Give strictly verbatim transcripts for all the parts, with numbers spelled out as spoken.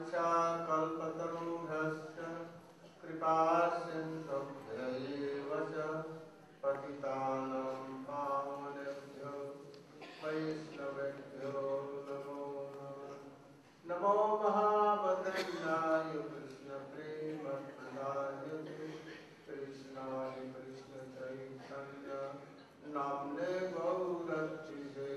वाञ्छा कल्पतरुभ्यश्च कृपा सिन्धुभ्यैव च पतितानां पावनेभ्यो वैष्णवेभ्यो नमो नमः। नमो महावदन्याय कृष्ण प्रेम प्रदायते कृष्णाय कृष्ण चैतन्य नाम्ने गौरक्षिते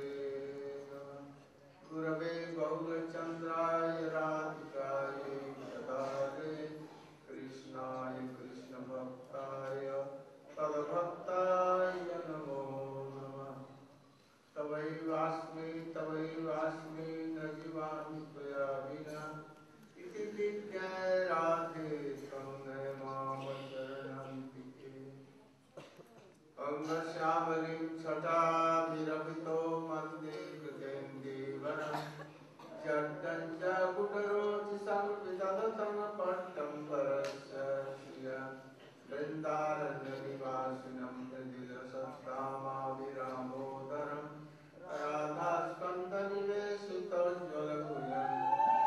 गुरवे गौरचन्द्राय राधिकाय तदारे कृष्णाय कृष्ण भक्ताय तद्भक्ताय नमो नमः। तवैवास्मि तवैवास्मि न जीवामि त्वया विना इति विज्ञाय राधे त्वं मामचरणन्तिके। अंगश्यामलीं छटाभिरभितो वन्दे कृतेन्दीवरम् जड्डञ्च कुटरोचि संविदधतं पट्टम्बरस्य श्रियं वृन्दारण्यनिवासिनं हृदिरसत्कामाभिरामोदरं राधास्कन्दनिवेशितोज्ज्वलभुजं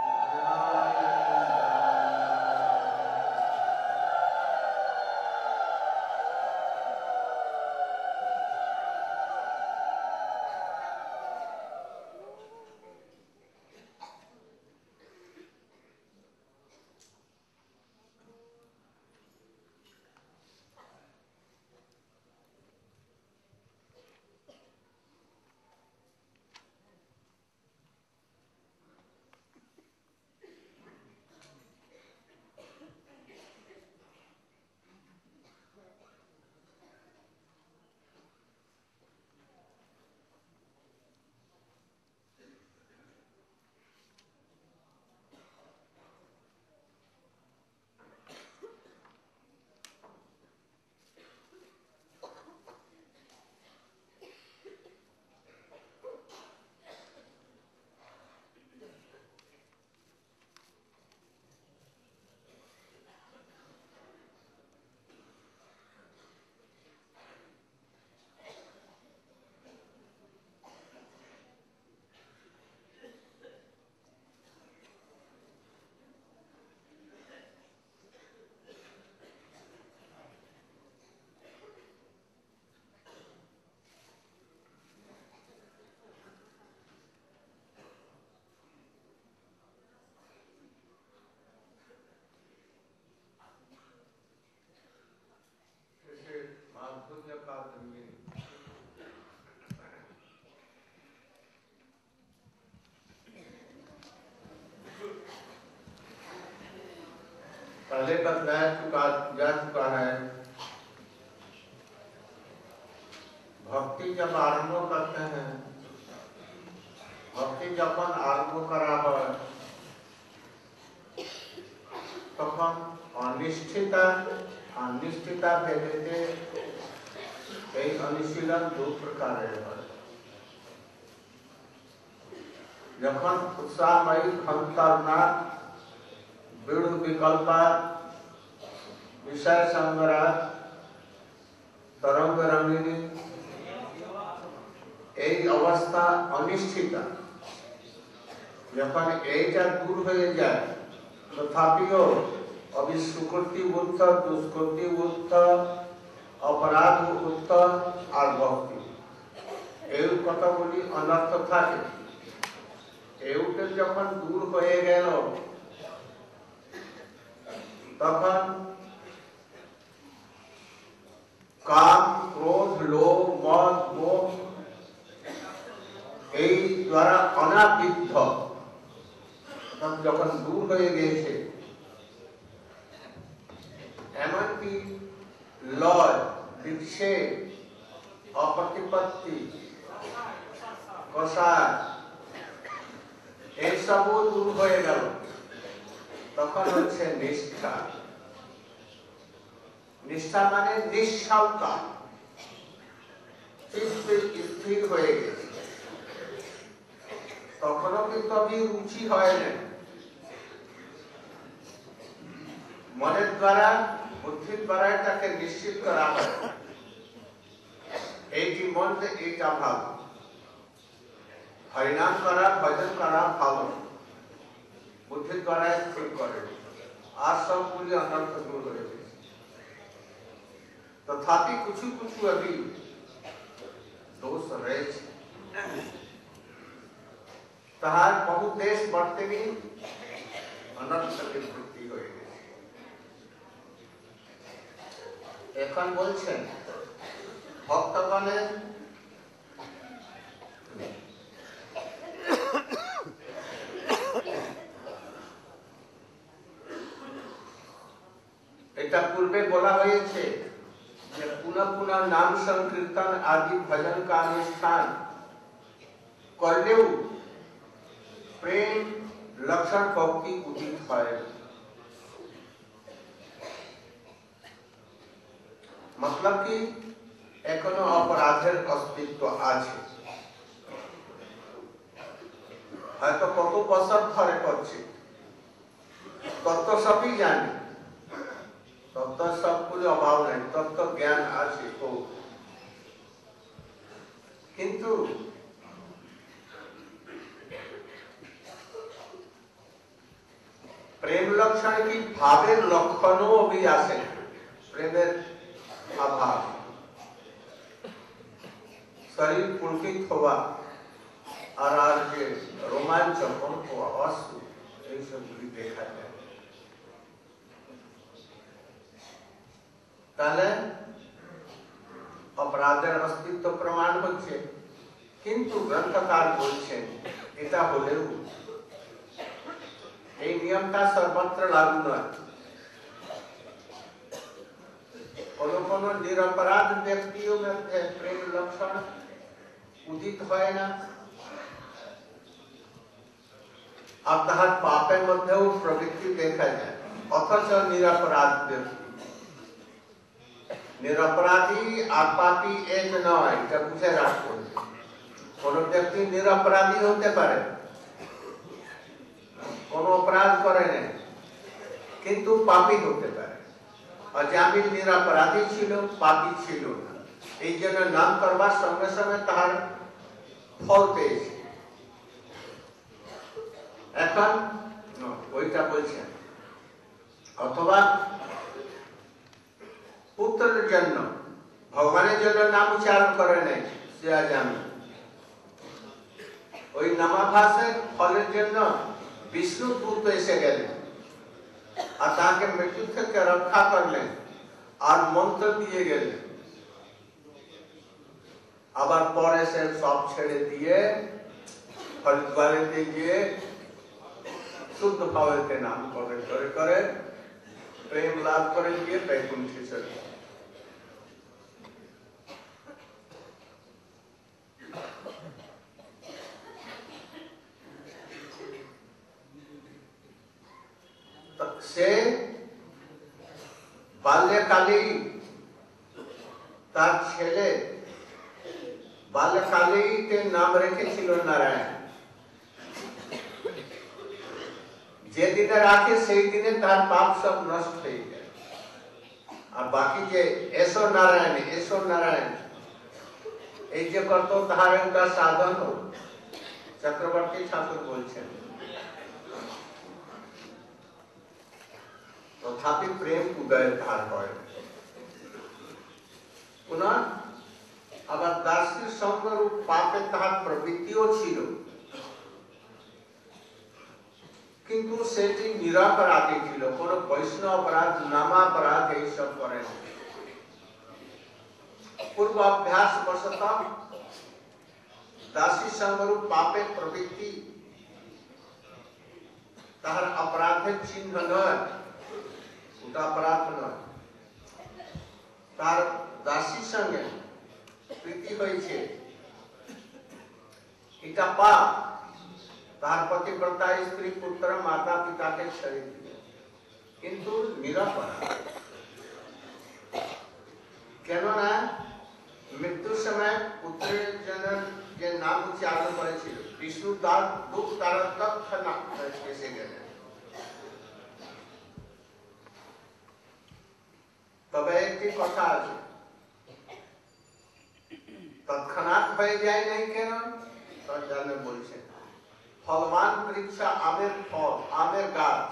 पहले बतलाया चुका जा चुका है। भक्ति जब आरंभ करते हैं, भक्ति जब आरंभ कराव तখন अनिष्ठिता अनिष्ठिता भेदते এই অনুশীলন দু প্রকারের হয়। যখন উৎসাহময়ী খন্তরনা বিড় বিকল্পা বিষয় সংগ্রহ तरंग रंगिनी এই অবস্থা অনিশ্চিতা যখন এইটা দূর হয়ে যায় তথাপিও अभी सुकृति उत्तर दुष्कृति उत्तर अपराध उत्तर और भक्ति এই কতগুলি অনর্থ থাকে এইটা যখন দূর হয়ে গেল তখন काम क्रोध लोभ मद मोह এই দ্বারা অনাবৃদ্ধ যখন দূর হয়ে গেছে এমনকি লয় বিক্ষেপ অপ্রতিপত্তি কষায় এইসবও দূর হয়ে গেল তখন হচ্ছে নিষ্ঠা। निष्ठा माने निश्चलता स्थिर হয়ে গেছে তখনও কিন্তু আমি রুচি হয় না মনের দ্বারা বুদ্ধির দ্বারা এটাকে নিশ্চিত করা হয় এইটি মন যে এইটা ভালো হরিনাম করা ভজন করা ভালো বুদ্ধি দ্বারা ঠিক করেন আর সবগুলি অনর্থ দূর হয়ে গেছে। तथापि कुछ कुछ अभी दोष रहे ताहार बहुत देश बढ़ते भी अनर्थ की वृत्ति हो गए। এখন বলছেন ভক্তগণের এটা পূর্বে বলা হয়েছে যে পুনঃ পুনঃ নাম সংকীর্তন आदि भजन का अनुष्ठान करलेও प्रेम लक्षण भक्ति उदित হয়। मतलब कि এখনো অপরাধের অস্তিত্ব আছে, হয়তো কত বছর ধরে করছে, তত্ত্ব সবই জানে, তত্ত্ব সবগুলো অভাব নেই, তত্ত্ব জ্ঞান আছে তো, কিন্তু प्रेम लक्षण की भावेर लक्षणों भी आसे, प्रेमेर अभाव, शरीर पुलकित हुआ और आज के रोमांचन हुआ अश्रु ये सब भी देखा जाए। ताले अपराधेर अस्तित्व प्रमाण होच्छे, किन्तु ग्रंथकार बोलছেন এটা হলেও এই নিয়মটা সর্বত্র লাগু নয়। কোনো কোনো নিরপরাধ ব্যক্তিও মধ্যে প্রেম লক্ষণ উদিত হয় না, আর তাহার পাপের মধ্যেও প্রবৃত্তি দেখা যায়, অথচ নিরপরাধ ব্যক্তি, নিরপরাধী আর পাপী এক নয়, এটা বুঝে রাখুন। কোন ব্যক্তি নিরপরাধী হতে পারে, কোন অপরাধ করে না, কিন্তু পাপী হতে পারে। অজামিল নিরপরাধী ছিল, পাপী ছিল না, এই জন্য নাম করবার সঙ্গে সঙ্গে তাহার ফল পেয়েছে। এখন ওইটা বলছেন, অথবা পুত্রের জন্য ভগবানের জন্য নাম উচ্চারণ করে নাই, সে অজামিল। ওই নামাভাসের ফলের জন্য বিষ্ণু দূত এসে গেলেন আর তাকে মৃত্যু থেকে রক্ষা করলেন আর মন্ত্র দিয়ে গেলেন। আবার পরে সে সব ছেড়ে দিয়ে হরিদ্বারেতে গিয়ে শুদ্ধ ভাবেতে নাম করে করে করে প্রেম লাভ করে গিয়ে বৈকুণ্ঠে চলে। সে বাল্যকালেই তার ছেলে বাল্যকালেই নাম রেখেছিল নারায়ণ। যে দিনে রাখে সেই দিনে তার পাপ সব নষ্ট হয়ে যায়। আর বাকি যে এসো নারায়ণ এসো নারায়ণ এই যে কত তাহার একটা সাধন, চক্রবর্তী ঠাকুর বলছেন। তথাপি প্রেম উদয়ের ধার হয়। পুনঃ আবার দাসীর সঙ্গরূপ পাপে তাহার প্রবৃত্তিও ছিল, কিন্তু সেটি নিরপরাধী ছিল, কোন বৈষ্ণব অপরাধ নামাপরাধ এইসব করেন। পূর্ব অভ্যাস বশত দাসী সঙ্গরূপ পাপের প্রবৃত্তি তাহার অপরাধের চিহ্ন নয়, ওটা অপরাধ নয়। তার দাসীর সঙ্গে প্রীতি হয়েছে, এটা পাপ। তার পতিব্রতা স্ত্রী পুত্র মাতা পিতাকে ছেড়ে দিলে, কিন্তু নিরপরাধ। কেননা মৃত্যুর সময় পুত্রের জন্য যে নাম উচ্চারণ করেছিল, বিষ্ণু তার দুঃখ তার তৎক্ষণাৎ এসে গেলেন। তবে একটি কথা আছে, তৎক্ষণাৎ হয়ে যায় নাই কেন? তার জন্য বলছেন ফলবান বৃক্ষ আমের ফল, আমের গাছ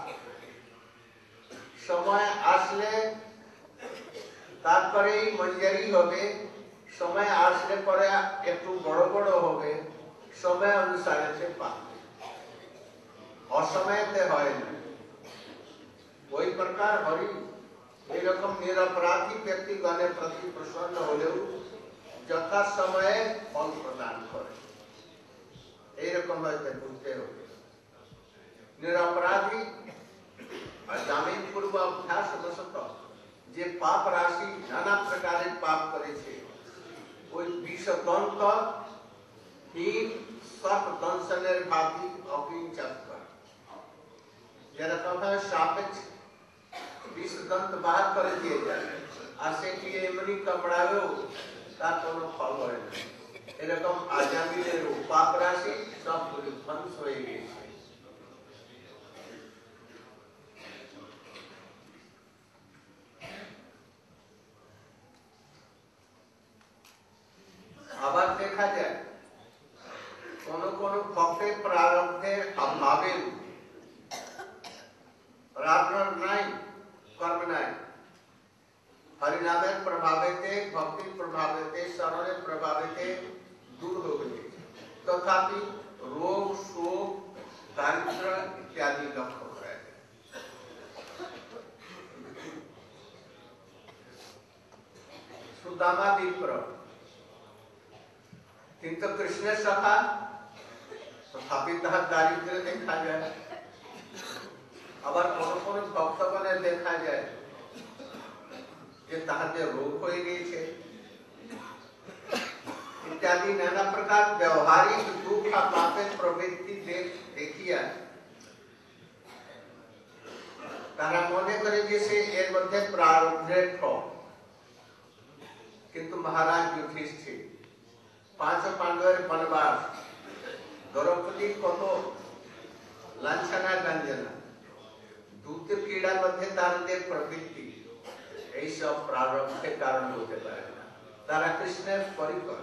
সময় আসলে তারপরেই মঞ্জারি হবে, সময় আসলে পরে একটু বড় বড় হবে, সময় অনুসারে সে পাবে, অসময়তে হয় না। ওই প্রকার হরি এরকম নিরপরাধী ব্যক্তিগণের প্রতি প্রসন্ন হলেও যথা সময়ে ফল প্রদান করে, এইরকম হয়তো বুঝতে হবে। নিরপরাধী জামিন পূর্ব অভ্যাস বশত যে পাপ রাশি নানা প্রকারের পাপ করেছে, ওই বিষদন্ত হিম সর্প দংশনের ভাবি অকিঞ্চক যেরকম হয় সাপেক্ষ বিষদন্ত বাহার করে দিয়ে যায়, আর সেটি এমনি কামড়াবেও তার কোনো ফল হয় না। এরকম আজামিনের পাপ রাশি সবগুলি ধ্বংস হয়ে গেছে। আবার দেখা যায় কোন কোন ভক্তের প্রারব্ধের অভাবে প্রারব্ধ নাই, কর্ম নাই, হরিনামের প্রভাবেতে, ভক্তির প্রভাবেতে, শরণের প্রভাবেতে দূর হয়ে গেছে, তথাপি রোগ, শোক, দারিদ্র ইত্যাদি লক্ষ্য করা যায়। সুদামা বিপ্র কিন্তু কৃষ্ণের সখা, তথাপি তাহার দারিদ্র দেখা যায়। আবার কোন কোন ভক্তগণের দেখা যায় যে তাহাদের রোগ হয়ে গিয়েছে ইত্যাদি নানা প্রকার ব্যবহারিক দুঃখ পাপের প্রবৃত্তি দেখিয়া তারা মনে করে যে সে এর মধ্যে প্রারব্ধের ফল। কিন্তু মহারাজ যুধিষ্ঠির, পাঁচ পাণ্ডবের বনবাস, দ্রৌপদীর কত লাঞ্ছনা গঞ্জনা, দুঃখ পীড়ার মধ্যে তাদের প্রবৃত্তি, এইসব প্রারব্ধের কারণ হতে পারে না, তারা কৃষ্ণের পরিকর।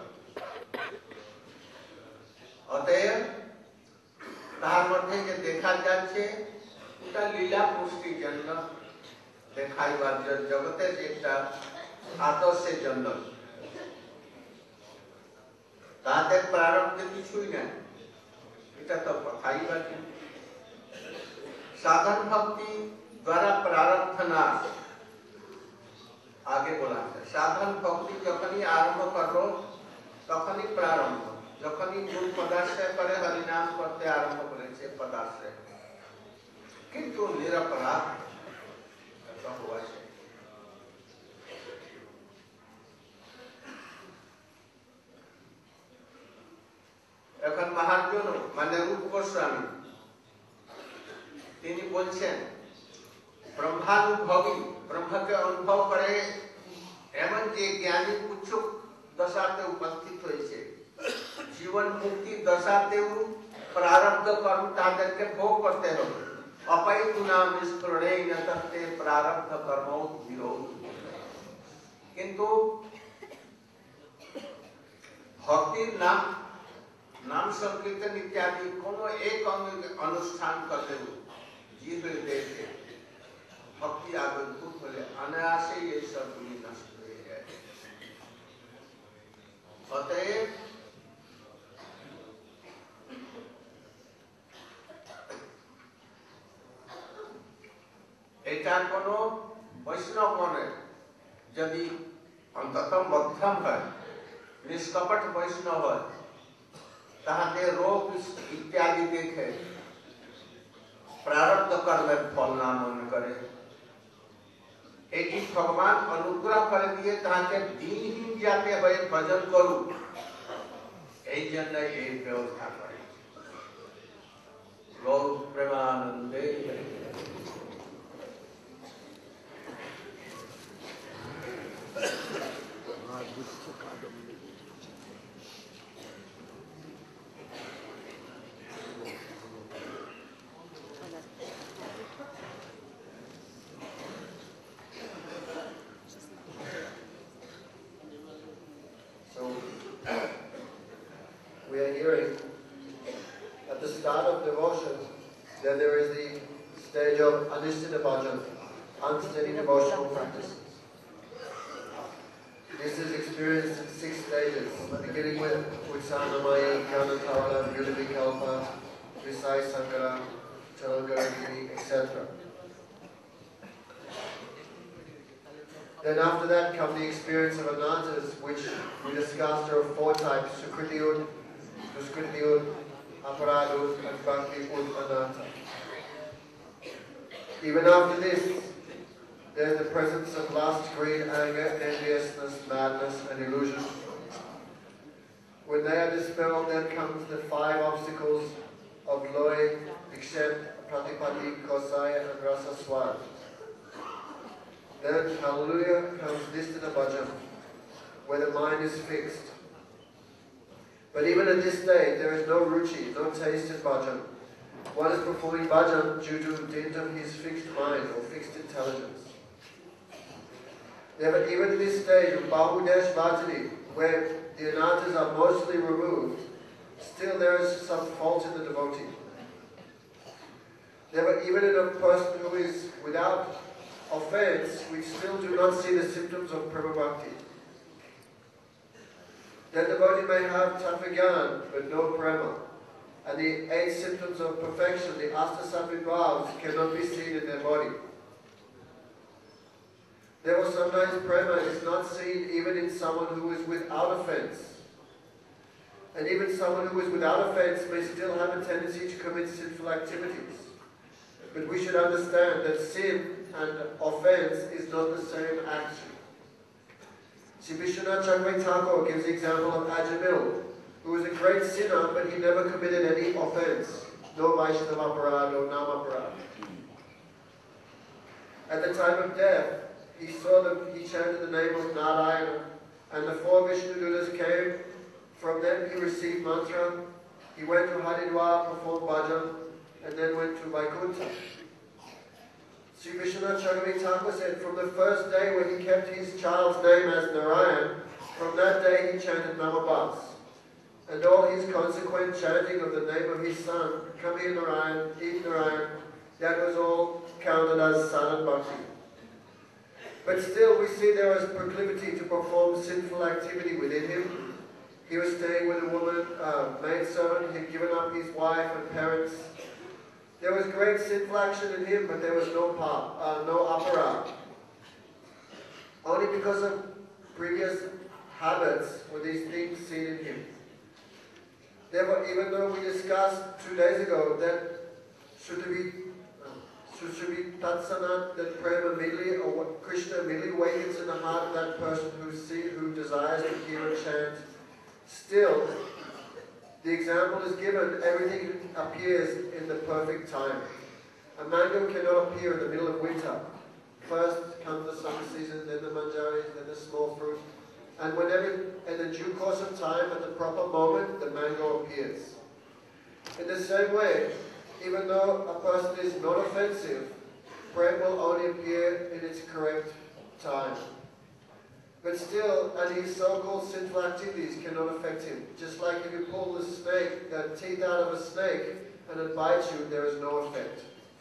অতএব তার মধ্যে যে দেখা যাচ্ছে ওটা লীলা পুষ্টির জন্য দেখাইবার জগতের একটা আদর্শের জন্য, তাদের প্রারব্ধে কিছুই নাই, এটা তো কথাই বাকি। সাধন ভক্তি দ্বারা প্রারব্ধ নাশ আগে বলা আছে। সাধন ভক্তি যখনই আরম্ভ করো তখনই প্রারম্ভ, যখনই গুরু পদাশ্রয় করে হরিনাম করতে আরম্ভ করেছে পদাশ্রয়, কিন্তু নিরপরাধ হয়েছে। এখন মহাজন মানে রূপ গোস্বামী তিনি বলছেন, ব্রহ্মানুভবী, ব্রহ্মকে অনুভব করে এমন যে জ্ঞানী উচ্চ দশাতে উপস্থিত হয়েছে, জীবন মুক্তি দশাতেও প্রারব্ধ কর্ম তাদেরকে ভোগ করতে হবে। অপৈতু নাম স্ফুরণেন তত্তে প্রারব্ধ কর্ম বিরোধ। কিন্তু ভক্তির নাম নাম সংকীর্তন ইত্যাদি কোন এক অনুষ্ঠান করলেও জীব হৃদয়ে ভক্তি আবির্ভূত হলে অনায়াসেই এই সবগুলি নষ্ট হয়ে যায়। অতএব এটা কোন বৈষ্ণব মনে যদি অন্তত মধ্যম হয়, নিষ্কপট বৈষ্ণব হয়, তাহাদের রোগ ইত্যাদি দেখে প্রারব্ধ কর্মের ফল না মনে করে, এটি ভগবান অনুগ্রহ করে দিয়ে তাহাকে দিনহীন যাতে হয়ে ভজন করুক, এই জন্য এই ব্যবস্থা করে। গৌর প্রেমানন্দে। At the start of Then there is the stage of Anisthita Bhajan, unsteady devotional practices. This is experienced in six stages, beginning with Utsanamayi, Gyanatara, Vyudavikalpa, Visai Sankara, Chalangaragiri, et cetera. Then after that come the experience of anantas, which we discussed. There are four types: Sukritiyud, Duskritiyud, Aparadud, and Bhakti Ud Ananta. Even after this, there is the presence of lust, greed, anger, enviousness, madness, and illusion. When they are dispelled, then comes the five obstacles of loy, vikshet, pratipati, kosaya, and rasa swad. Then, hallelujah, comes Nisthita Bhajan, where the mind is fixed. But even at this stage, there is no ruchi, no taste in bhajan. One is performing bhajan due to the dint of his fixed mind or fixed intelligence. Yeah, but even at this stage of Bahudesh Bhatani, where the anarthas are mostly removed, still there is some fault in the devotee. Yeah, but even in a person who is without offense, we still do not see the symptoms of Prema Bhakti. The devotee may have Tattva-gyan, but no Prema. And the eight symptoms of perfection, the Asta-sattvic bhavs, cannot be seen in their body. Therefore, sometimes Prema is not seen even in someone who is without offense. And even someone who is without offense may still have a tendency to commit sinful activities. But we should understand that sin and offense is not the same action. Sri Vishwanath Chakravarti Thakur gives the example of Ajamil, who was a great sinner, but he never committed any offense. No Vaishnava aparad, no Nam aparad. At the time of death, he saw that he chanted the name of Narayan, and the four Vishnu Dutas came. From them he received mantra. He went to Haridwar, performed bhajan, and then went to Vaikuntha. Sri Vishwanath Chakravarti Thakur said, from the first day when he kept his child's name as Narayan, from that day he chanted Namabhas. And all his consequent chanting of the name of his son, come here Narayan, eat Narayan, that was all counted as sadhana bhakti. But still we see there was proclivity to perform sinful activity within him. He was staying with a woman, uh, maidservant, he had given up his wife and parents. There was great sinful action in him, but there was no pa, uh, no aparad. Only because of previous habits were these things seen in him. Therefore, even though we discussed two days ago that Shuddhavi, Shuddhavi Tatsanat, that Prema immediately, or what Krishna immediately awakens in the heart of that person who see, who desires to hear and chant, still, the example is given, everything appears in the perfect time. A mango cannot appear in the middle of winter. First comes the summer season, then the manjaris, then the small fruit. And whenever, in the due course of time, at the proper moment, the mango appears. In the same way, even though a person is not offensive, prayer will only appear in its correct time. But still, and his so-called sinful activities cannot affect him. Just like if you pull the snake, the teeth out of a snake, and it bites you, there is no effect.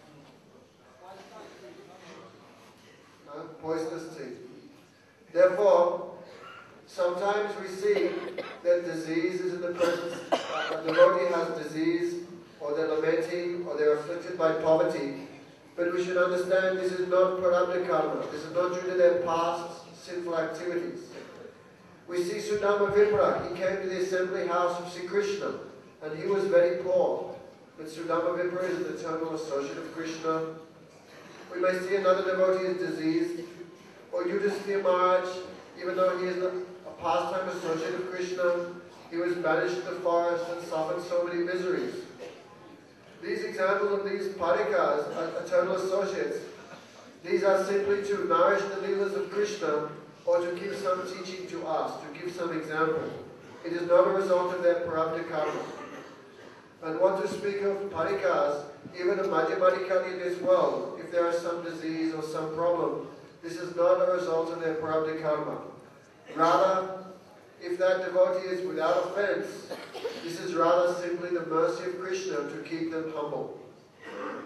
No? Poisonous teeth. Therefore, sometimes we see that disease is in the presence, uh, a devotee has disease, or they're lamenting, or they're afflicted by poverty. But we should understand this is not prarabdha karma. This is not due to their past sinful activities. We see Sudama Vipra. He came to the assembly house of Sri Krishna, and he was very poor. But Sudama Vipra is an eternal associate of Krishna. We may see another devotee is diseased, or Yudhisthira Maharaj, even though he is a pastime associate of Krishna, he was banished to the forest and suffered so many miseries. These examples of these parikas, eternal associates, these are simply to nourish the leelas of Krishna or to give some teaching to us, to give some example. It is not a result of their prarabdha karma. And what to speak of parikas, even a madhyamadikali in this world, if there is some disease or some problem, this is not a result of their prarabdha karma. Rather, if that devotee is without offense, this is rather simply the mercy of Krishna to keep them humble.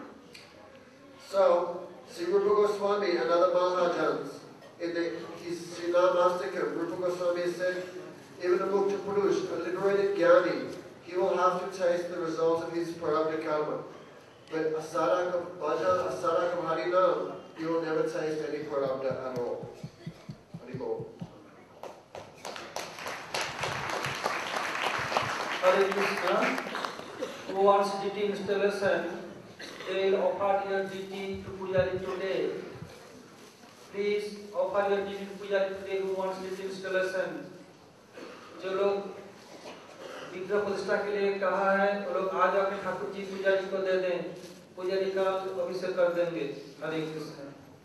So, Sri Rupa Goswami and other Maharajas, in the, his Srinamastika, Rupa Goswami said, even a Mukta Purush, a liberated Jnani, he will have to taste the result of his Prarabdha karma. But a sadhak of bhajan, a sadhak of Harinam, he will never taste any Prarabdha at all. Haribol. Hare Krishna. Who wants D T installation, they will offer your D T to Pujari today. Please offer your D T to Pujari today who wants D T installation. जो लोग विग्रह प्रतिष्ठा के लिए कहा है वो लोग आज अपने ठाकुर जी पुजारी को दे दें, पुजारी का अभिषेक कर देंगे। हरे Krishna.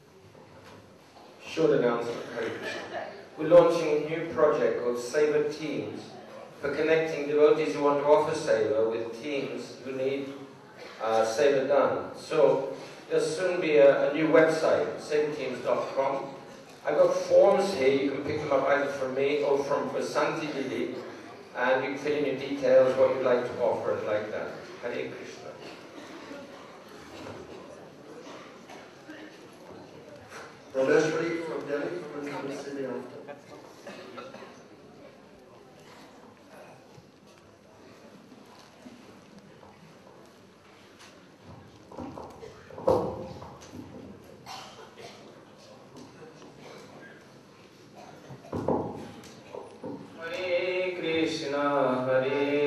Short announcement, Hare Krishna. We're launching a new project called Seva Teams for connecting devotees who want to offer Seva with teams who need uh, Seva done. So there'll soon be a, a new website, seva teams dot com. I've got forms here, you can pick them up either from me or from Vasanti Didi, and you can fill in your details, what you'd like to offer and like that. Hare Krishna. Rameshwari from Delhi, from the city after. Hare Krishna, Hare